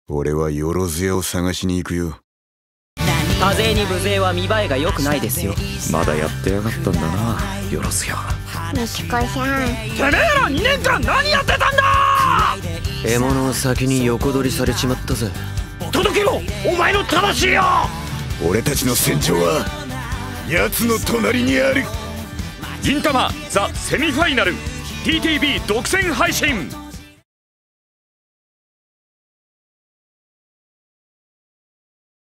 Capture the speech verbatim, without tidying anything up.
俺はよろずやを探しに行くよ。 多勢に無勢は見栄えが良くないですよ。 まだやってやがったんだな、よろずや。 みちこさん、てめえらにねんかん何やってたんだ。 獲物を先に横取りされちまったぜ。 届けろお前の魂を。 俺たちの戦場は奴の隣にある。 銀魂ザ・セミファイナル ティーティービー 独占配信。